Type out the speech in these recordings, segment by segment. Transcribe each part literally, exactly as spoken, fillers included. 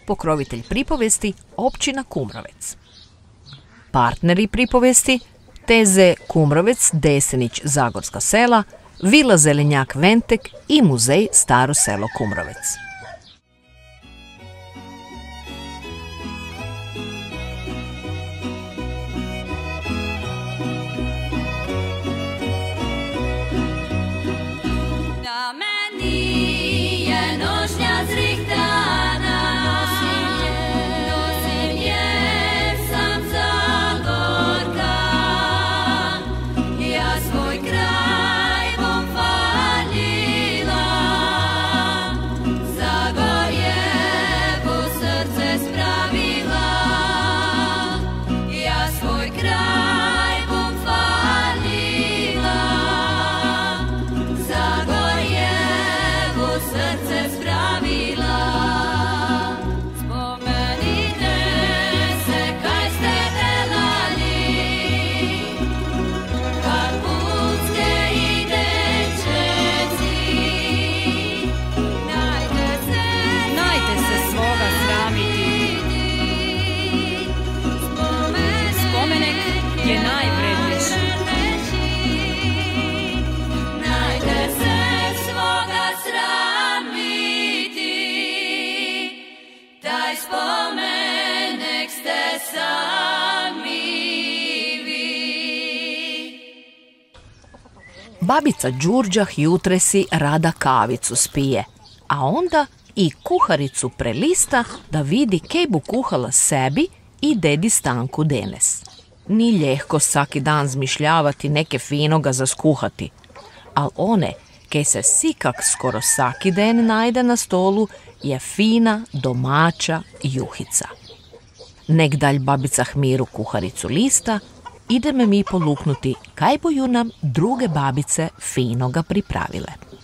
pokrovitelj pripovesti općina Kumrovec. Partneri pripovesti T Z Kumrovec, Desenić, Zagorska sela, Vila Zelenjak Ventek i Muzej Staro selo Kumrovec. Babica Đurđah jutresi rada kavicu spije, a onda i kuharicu prelista da vidi kej bu kuhala sebi i dedi Stanku denes. Ni ljehko svaki dan zmišljavati neke finoga za skuhati, al one kej se sikak skoro svaki den najde na stolu je fina domaća juhica. Nek dalj babica Hmiru kuharicu lista, ideme mi poluknuti kaj boju nam druge babice finoga pripravile.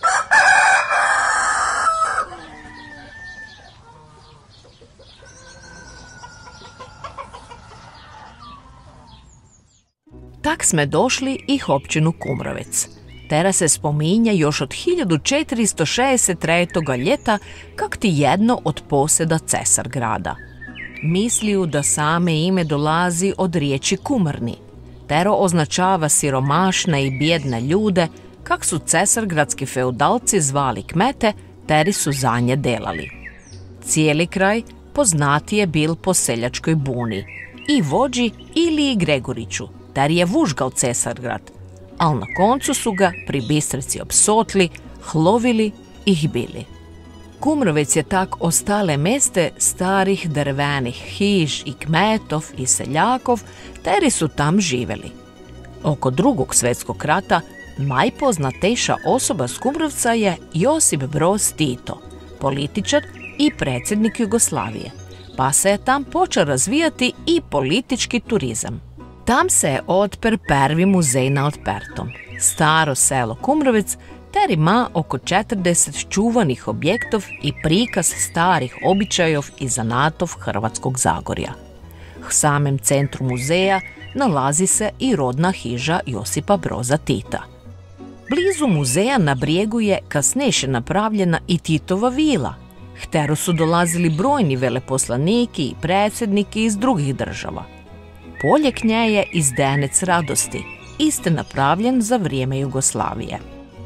Tak sme došli i općinu Kumrovec. Tera se spominja još od hiljadu četiristo šezdeset tretje. ljeta kak ti jedno od poseda Cesar grada. Misliju da same ime dolazi od riječi kumrni. Tero označava siromašne i bjedne ljude, kak su cesargradski feudalci zvali kmete, teri su za nje delali. Cijeli kraj poznati je bil po seljačkoj buni i vođi Iliji Gregoriću, ter je vužgal Cesargrad, al na koncu su ga pri Bistrici obsotli, hlovili ih bili. Kumrovec je tak ostale meste starih drvenih hiž i kmetov i seljakov, teri su tam živeli. Oko drugog svjetskog rata najpoznatejša osoba s Kumrovca je Josip Broz Tito, političar i predsjednik Jugoslavije, pa se je tam počeo razvijati i politički turizam. Tam se je otper prvi muzej na otpertom, Staro selo Kumrovec, ter ima oko četrdeset čuvanih objektov i prikaz starih običajov i zanatov Hrvatskog Zagorja. V samem centru muzeja nalazi se i rodna hiža Josipa Broza Tita. Blizu muzeja na brijegu je kasneše napravljena i Titova vila. Hteru su dolazili brojni veleposlaniki i predsjedniki iz drugih država. Polje k nje je izdenec radosti, iste napravljen za vrijeme Jugoslavije.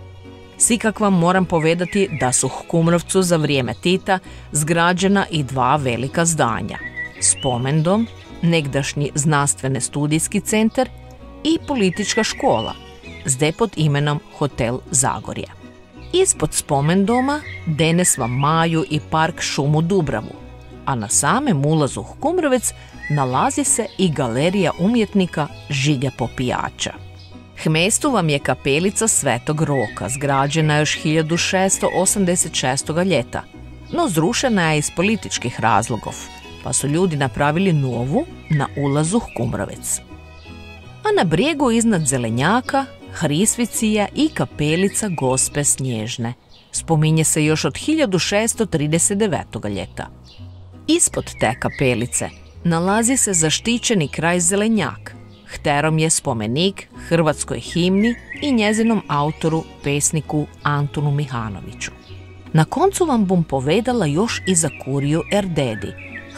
Sikak vam moram povedati da su u Kumrovcu za vrijeme Tita zgrađena i dva velika zdanja. Spomendom, negdašnji znanstvene studijski centar i politička škola, zde pod imenom Hotel Zagorje. Ispod spomendoma denes vam maju i park Šumu Dubravu, a na samem ulazu u Kumrovec nalazi se i galerija umjetnika Žige Popijača. K mestu vam je kapelica Svetog Roka, zgrađena još hiljadu šeststo osamdeset šestog. ljeta, no zrušena je iz političkih razlogov, pa su ljudi napravili novu na ulazu u Kumrovec. A na brijegu iznad Zelenjaka Hrisvici je i kapelica Gospe Snježne. Spominje se još od hiljadu šeststo trideset devetog. ljeta. Ispod te kapelice nalazi se zaštićeni kraj Zelenjak. Hterom je spomenik hrvatskoj himni i njezinom autoru, pesniku Antunu Mihanoviću. Na koncu vam bom povedala još i za kuriju Erdedi,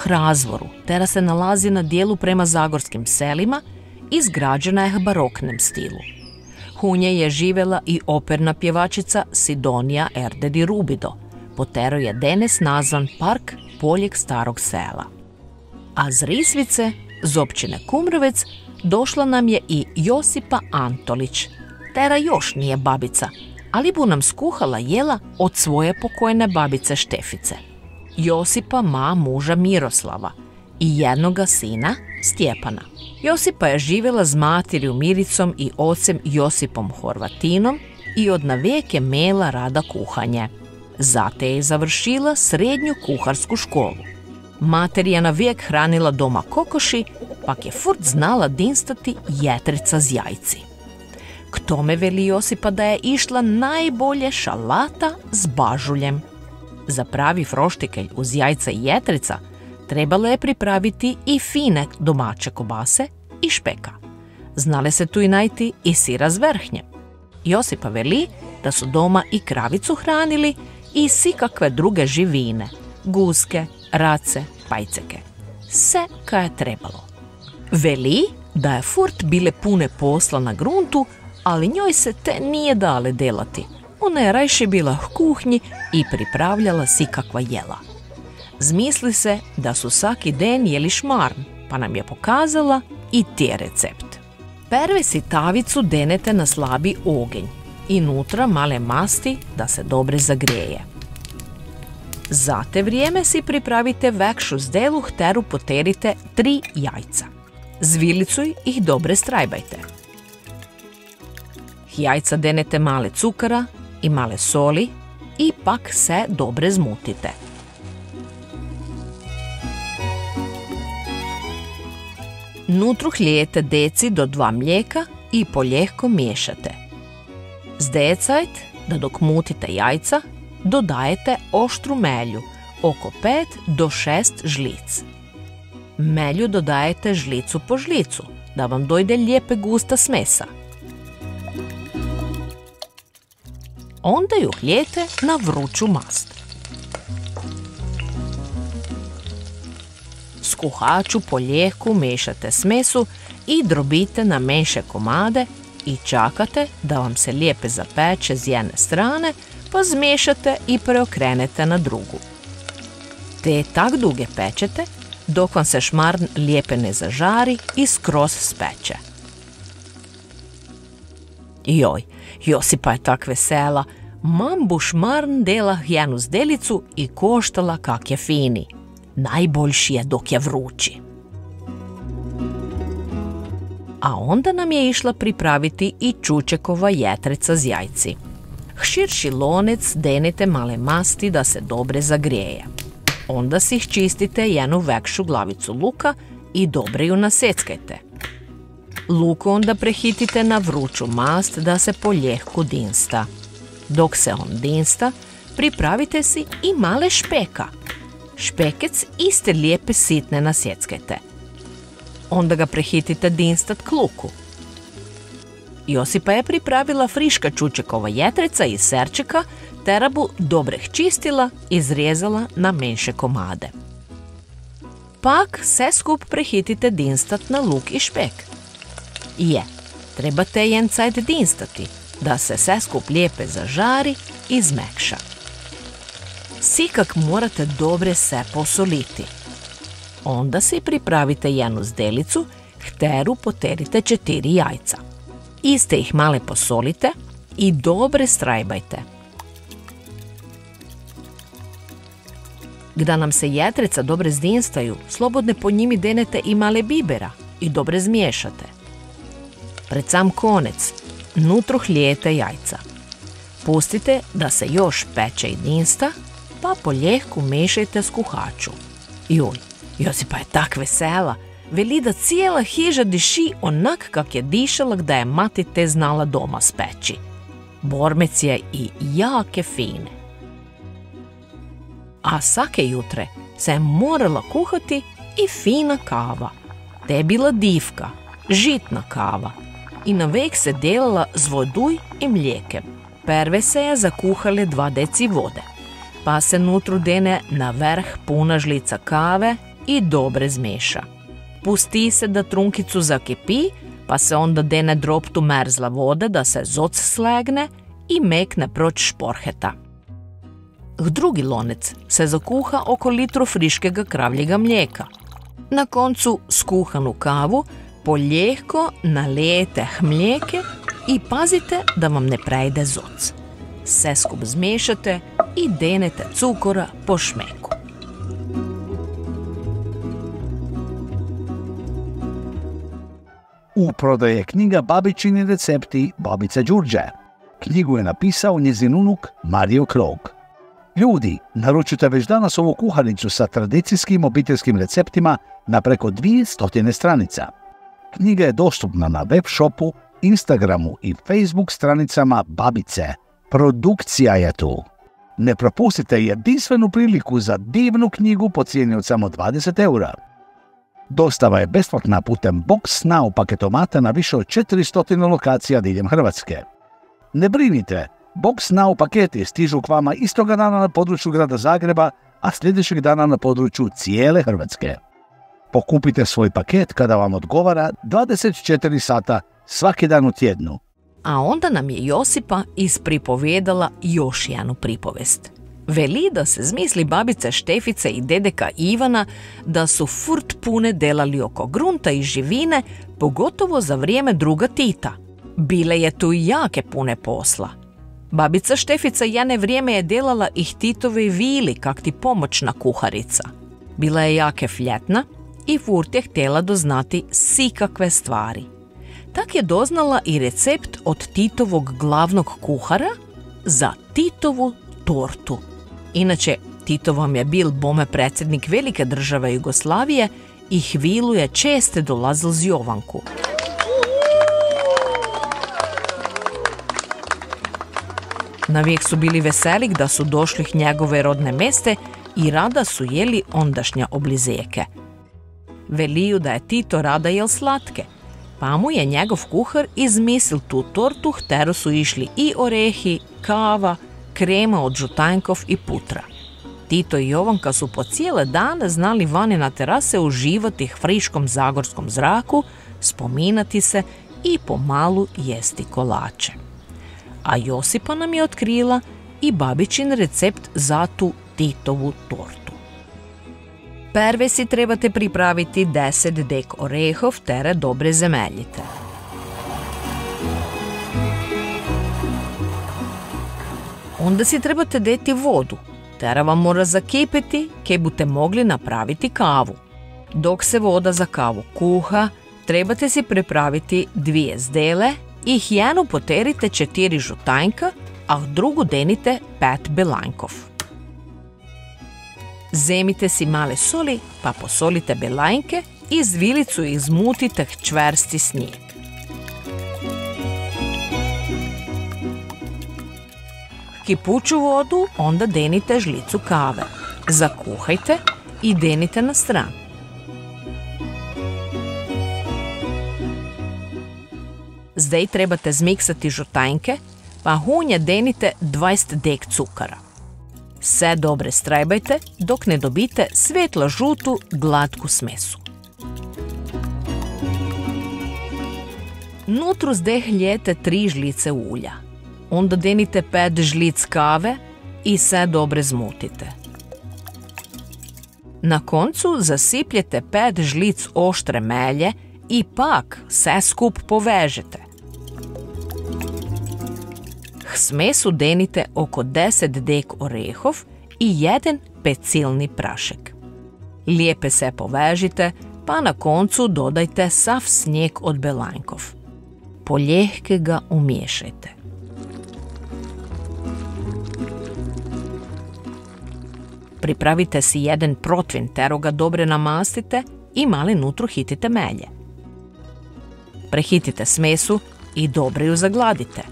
Hrazvoru, tera se nalazi na dijelu prema zagorskim selima, izgrađena je baroknem stilu. U njej je živjela i operna pjevačica Sidonija Erde di Rubido, po teru je danas nazvan Park Poljeg starog sela. A z Risvice, z općine Kumrovec, došla nam je i Josipa Antolić. Tera još nije babica, ali bu nam skuhala jela od svoje pokojne babice Štefice. Josipa ma muža Miroslava i jednoga sina Stjepana. Josipa je živjela s materju Miricom i ocem Josipom Horvatinom i od navijek je mela rada kuhanje. Zate je završila srednju kuharsku školu. Mater je na vijek hranila doma kokoši, pak je furt znala dinstati jetrica z jajci. K tome veli Josipa da je išla najbolje šalata s bažuljem. Za pravi froštikelj uz jajca i jetrica trebalo je pripraviti i fine domaće kobase i špeka. Znale se tu i najti i sira s vrhnjem. Josipa veli da su doma i kravicu hranili i sikakve druge živine, guske, race, pajceke. Sve kaj je trebalo. Veli da je furt bile pune posla na gruntu, ali njoj se te nije dale delati. Ona je rajše bila u kuhnji i pripravljala sikakva jela. Zmisli se da su svaki den jeli šmarn, pa nam je pokazala i tije recept. Prve si tavicu denete na slabi ogenj i nutra male masti da se dobre zagreje. Za te vrijeme si pripravite vekšu zdelu, teru poterite tri jajca. Z vilicuj ih dobre strajbajte. Jajca denete male cukara i male soli i pak se dobre zmutite. Nutru hlijete deci do dva mlijeka i poljehko miješate. Zdecajt da dok mutite jajca dodajete oštru melju, oko pet do šest žlic. Melju dodajete žlicu po žlicu, da vam dojde lijepe gusta smesa. Onda ju hlijete na vruću mast. S kuhaču poljehku mešate smesu i drobite na menše komade i čakate da vam se lijepe zapeče z jedne strane, pa zmešate i preokrenete na drugu. Te tak duge pečete dok vam se šmarn lijepe ne zažari i skroz speče. Joj, Josipa je tak vesela, mam bu šmarn dela jenu zdelicu i koštala kak je fini. Najboljši je dok je vrući. A onda nam je išla pripraviti i čučekova jetrica z jajci. Širši lonec denete male masti da se dobre zagrijeje. Onda si ih čistite jednu vekšu glavicu luka i dobre ju naseckajte. Luk onda prehitite na vruću mast da se poljehku dinsta. Dok se on dinsta, pripravite si i male špeka. Špekec iste lijepe sitne nasjeckajte. Onda ga prehitite dinstat k luku. Josipa je pripravila friška čučekova jetrica iz serčeka, terabu dobreh čistila i izrezala na menše komade. Pak se skup prehitite dinstat na luk i špek. Je, trebate jen cajt dinstati, da se sve skup lijepe zažari i zmekša. Sikak morate dobre se posoliti. Onda si pripravite jednu zdelicu, teru poterite četiri jajca. Iste ih male posolite i dobre strajbajte. Gda nam se jetrica dobre zdinstaju, slobodne po njimi denete i male bibera i dobre zmiješate. Pred sam konec, nutru hlijete jajca. Pustite da se još peče i dinsta, pa poljehku mešajte s kuhaču. Joj, Josipa je tak vesela, veli da cijela hiža diši onak kak je dišala gda je mati te znala doma speći. Bormec je i jake fine. A svake jutre se je morala kuhati i fina kava. Te je bila divka, žitna kava i navek se delala z voduj i mlijekem. Prve se je zakuhale dva deci vode, pa se nutru dene na vrh puna žlica kave i dobre zmeša. Pusti se da trunkicu zakipi, pa se onda dene droptu merzla vode da se zoc slegne i mekne proć šporheta. Drugi lonec se zakuha oko litru friškega kravljega mlijeka. Na koncu skuhanu kavu poljehko nalijete hmlijeke i pazite da vam ne prejde zoc. Sve skup zmešate i denete cukora po šmeku. U prodaji je knjiga Babičini recepti babice Đurđe. Knjigu je napisao njezin unuk Mario Krog. Ljudi, naručite već danas ovu kuharicu sa tradicijskim obiteljskim receptima na preko dvjesto stranica. Knjiga je dostupna na web shopu, Instagramu i Facebook stranicama Babice. Produkcija je tu. Ne propustite jedinstvenu priliku za divnu knjigu po cijeni od samo dvadeset eura. Dostava je besplatna putem Box Now paketomata na više od četiristo lokacija diljem Hrvatske. Ne brinite, Box Now paketi stižu k vama istoga dana na području grada Zagreba, a sljedećeg dana na području cijele Hrvatske. Pokupite svoj paket kada vam odgovara dvadeset četiri sata svaki dan u tjednu. A onda nam je Josipa ispripovedala još jednu pripovest. Veli da se zmisli babice Štefice i dedeka Ivana da su furt pune delali oko grunta i živine, pogotovo za vrijeme druga Tita. Bile je tu jake pune posla. Babica Štefica jedne vrijeme je delala ih Titove vili kak ti pomoćna kuharica. Bila je jake fljetna i furt je htjela doznati sikakve stvari. Tak je doznala i recept od Titovog glavnog kuhara za Titovu tortu. Inače, Tito vam je bil bome predsjednik velike države Jugoslavije i hvilu je česte dolazil z Jovanku. Navijek su bili veselik da su došli k njegove rodne meste i rada su jeli ondašnja oblizeke. Veliju da je Tito rada jel slatke, pa mu je njegov kuhar izmislil tu tortu, htero su išli i orehi, kava, krema od žutajnkov i putra. Tito i Jovanka su po cijele dane znali vani na terase uživati friškom zagorskom zraku, spominati se i pomalu jesti kolače. A Josipa nam je otkrila i babičin recept za tu Titovu tortu. Prve si trebate pripraviti deset dek orehov tere dobre zemeljite. Onda si trebate deti vodu, tera vam mora zakipiti, kaj bute mogli napraviti kavu. Dok se voda za kavu kuha, trebate si pripraviti dvije zdele i jednu poterite četiri žutajnka, a drugu denite pet belanjkov. Zemite si male soli, pa posolite belajnke i z vilicu izmutite čvrsti snijeg. Kipuću vodu onda denite žlicu kave. Zakuhajte i denite na stran. Zdaj trebate zmiksati žutajnke, pa hunje denite dvajset dek cukara. Sve dobre strajbajte dok ne dobite svetlo žutu glatku smesu. Nutru zdaj hljete tri žlice ulja. Onda denite pet žlic kave i sve dobre zmutite. Na koncu zasipljete pet žlic oštre melje i pak sve skup povežete. K smesu denite oko deset dek orehov i jedan pecilni prašek. Lijepe se povežite, pa na koncu dodajte sav snijeg od belanjkov. Poljehke ga umiješajte. Pripravite si jedan protvin, tero ga dobre namastite i mali nutru hitite melje. Prehitite smesu i dobro ju zagladite.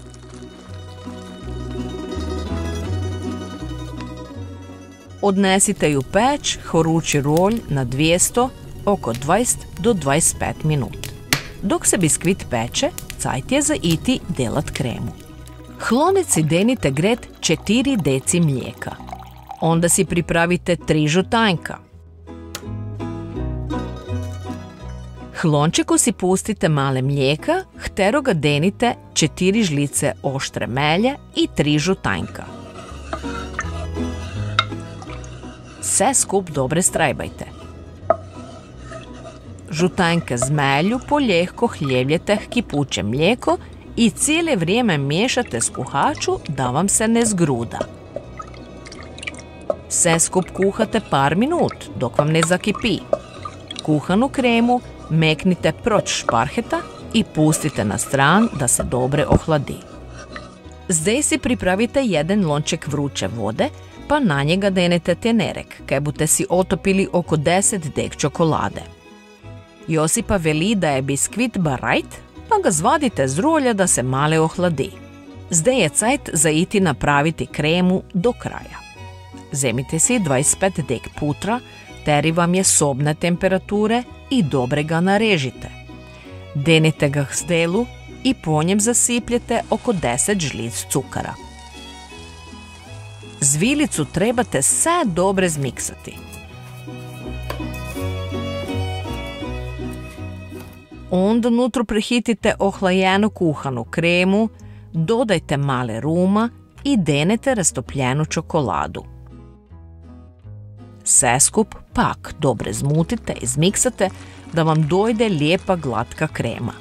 Odnesite ju peć, horuči rolj na dvjesto, oko dvajset do dvajset pet minut. Dok se biskvit peče, cajt je za iti delat kremu. Hloneci denite gret četiri deci mlijeka. Onda si pripravite tri žutajnka. Hlončeku si pustite male mlijeka, htero ga denite četiri žlice oštre melje i tri žutanjka. Sve skup dobre strajbajte. Žutanjke zmelju poljehko hljevljete kipuće mlijeko i cijele vrijeme miješate s kuhaču da vam se ne zgruda. Sve skup kuhate par minut dok vam ne zakipi. Kuhanu kremu meknite proć šparheta i pustite na stran da se dobre ohladi. Zdaj si pripravite jedan lonček vruće vode, pa na njega denete tenerek, kaj bute si otopili oko deset dek čokolade. Josipa veli da je biskvit barajt, pa ga zvadite z rolja da se male ohladi. Zdaj je cajt za iti napraviti kremu do kraja. Zemite si dvajset pet dek putra, teri vam je sobne temperature i dobre ga narežite. Denite ga s delu i po njem zasipljete oko deset žlic cukara. Zvilicu trebate sve dobre zmiksati. Onda nutro prihitite ohlajenu kuhanu kremu, dodajte male ruma i denete rastopljenu čokoladu. Sve skup pak dobre zmutite i zmiksate da vam dojde lijepa glatka krema.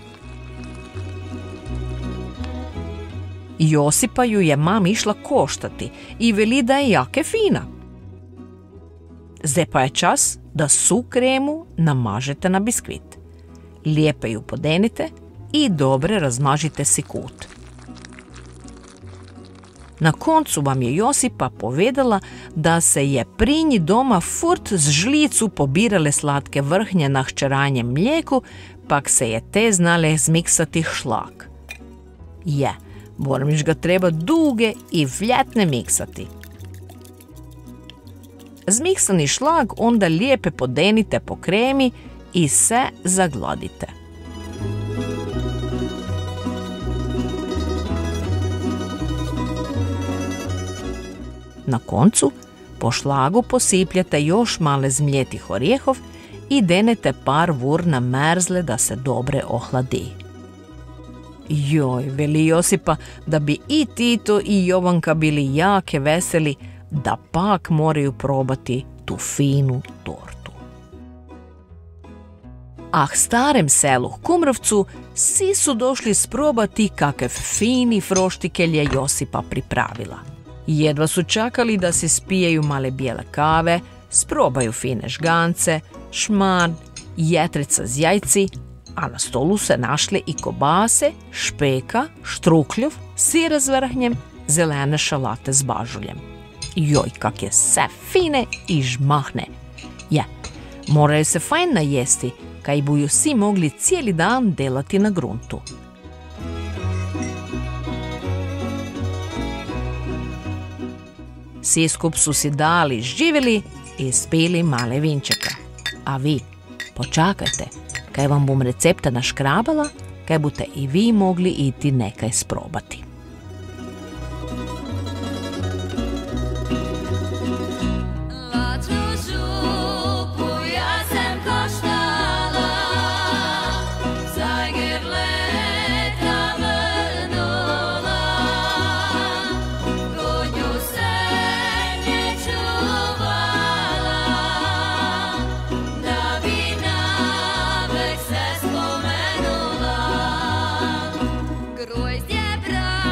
Josipa ju je mam išla koštati i veli da je jake fina. Zdaj pa je čas da su kremu namažete na biskvit. Lijepe ju podenite i dobre razmažite si kut. Na koncu vam je Josipa povedala da se je pri nji doma furt z žlicu pobirale slatke vrhnje na hčeranjem mlijeku, pak se je te znale zmiksati šlag. Je, Bormiš ga treba duge i vljetne miksati. Zmiksani šlag onda lijepe podenite po kremi i sve zagladite. Na koncu po šlagu posipljate još male zmljetih orijehov i denete par vur na merzle da se dobre ohladi. Joj, veli Josipa da bi i Tito i Jovanka bili jake veseli da pak moraju probati tu finu tortu. Ah, starem selu Kumrovcu svi su došli sprobati kakav fini froštikelj je Josipa pripravila. Jedva su čakali da se spijaju male bijele kave, sprobaju fine žgance, šmar, jetrica z jajci, a na stolu se našle i kobase, špeka, štrukljov, sira z vrhnjem, zelene šalate z bažuljem. Joj, kak je sve fine i žmahne. Je, moraju se fajn najesti, kaj buju si mogli cijeli dan delati na gruntu. Svi skup su si dali živjeli i spili male vinčeka. A vi, počakajte, kaj vam bom recepta naškrabala, kaj bute i vi mogli iti nekaj sprobati. Grozdje bra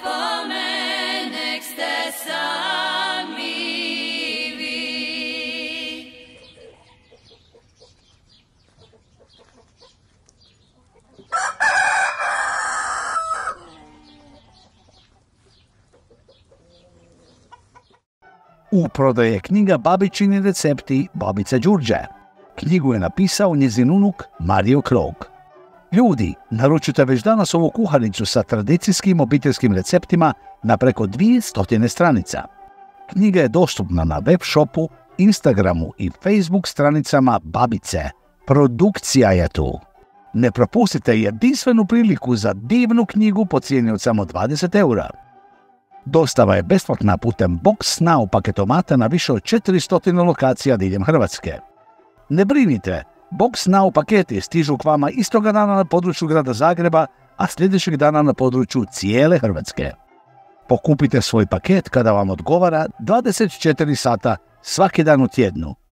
spomenek ste sami vi. U prodaji je knjiga Babičini recepti babice Đurđe. Knjigu je napisao njezin unuk Mario Krog. Ljudi, naručite već danas ovu kuharicu sa tradicijskim obiteljskim receptima na preko dvjesto stranica. Knjiga je dostupna na web shopu, Instagramu i Facebook stranicama Babice. Produkcija je tu. Ne propustite jedinstvenu priliku za divnu knjigu po cijeni od samo dvadeset eura. Dostava je besplatna putem Box Now paketomata na više od četiristo lokacija diljem Hrvatske. Ne brinite, Box Now paketi stižu k vama istoga dana na području grada Zagreba, a sljedećeg dana na području cijele Hrvatske. Pokupite svoj paket kada vam odgovara dvadeset četiri sata svaki dan u tjednu.